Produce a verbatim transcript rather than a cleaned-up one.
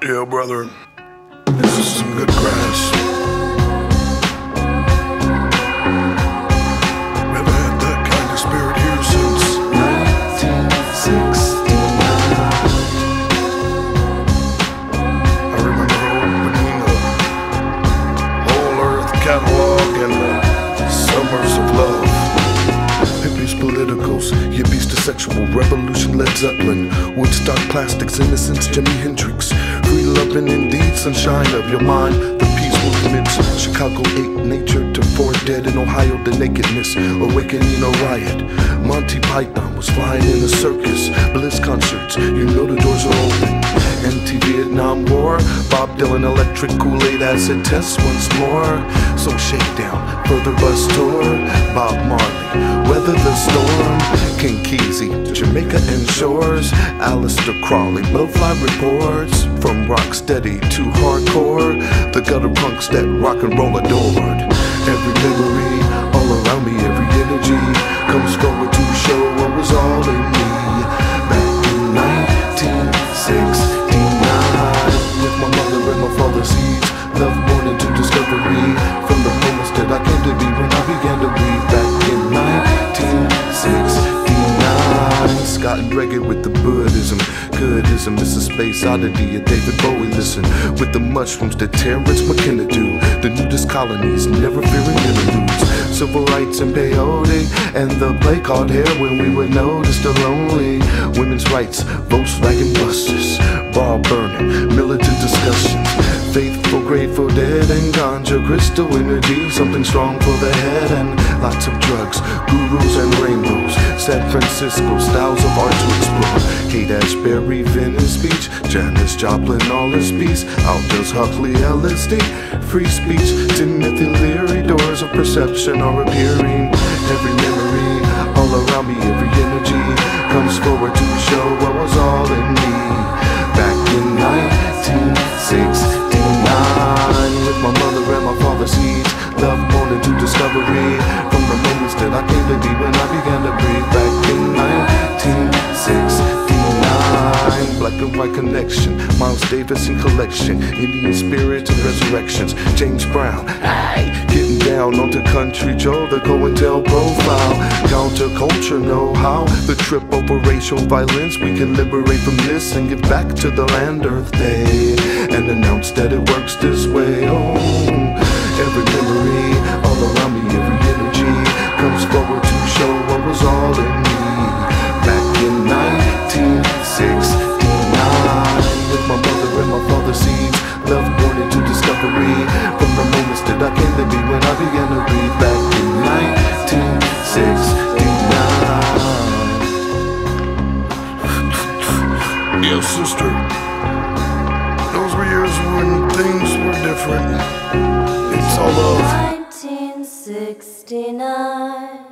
Yeah, brother, this is some good grass. We haven't had that kind of spirit here since nineteen sixty-nine. I remember opening the Whole Earth catalog and the Summers of Love. Hippies, politicals, yippies to sexual revolution, Led Zeppelin, Woodstock, plastics, innocence, Jimi Hendrix. Free loving indeed, sunshine of your mind. The peace movements, Chicago eight, nature to four, dead in Ohio, the nakedness, awakening a riot. Monty Python was flying in a circus. Bliss concerts, you know the doors are open. M T V Vietnam War, Bob Dylan, electric Kool-Aid, acid test once more. So shakedown, further bus tour, Bob Marley, weather the storm. King Kesey, Jamaica and shores, Aleister Crowley, blowfly reports. From rocksteady to hardcore, the gutter punks that rock and roll adored. Every memory, all around me, every energy comes forward to show what was all in me. Back in nineteen sixty-nine, with my mother and my father's seeds, love born into discovery. From the moments that I came to be when I began to breathe. Back in nineteen sixty-nine, Scott and reggae with the Buddhism, goodism, it's a space oddity. A David Bowie listen with the mushrooms that Terrence McKenna do. The nudist colonies never fearing interludes. Civil rights and peyote and the play called Hair when we would notice the lonely. Women's rights, Volkswagen busters, bar burning, militant discussions. Faithful, grateful, dead and ganja, crystal energy, something strong for the head. And lots of drugs, gurus and rainbows. San Francisco, styles of art to explore. Kate Ashbury, Venice Beach, Janis Joplin, all his peace. Aldous Huxley, L S D, free speech. Timothy Leary, doors of perception are appearing. Every memory, all around me, every energy comes forward to show what was all in me. Back in nineteen sixty-nine, with my mother and my father's seeds, love born into discovery. From the moments that I came to be when I began to breathe. Back in nineteen sixty-nine, black and white connection, Miles Davis in collection, Indian spirits and resurrections, James Brown, aye, getting down onto country Joe, the COINTEL profile, counterculture know-how, the trip over racial violence. We can liberate from this and give back to the land Earth Day, and announce that it works this way. Oh, every memory, all around me, every energy comes forward to show what was all in me. Back in nineteen sixty-nine, with my mother and my father's seeds, love born into discovery. From the moments that I came to be when I began to breathe. Back in nineteen sixty-nine. Yeah, sister, those were years when things were different. It's all love. nineteen sixty-nine.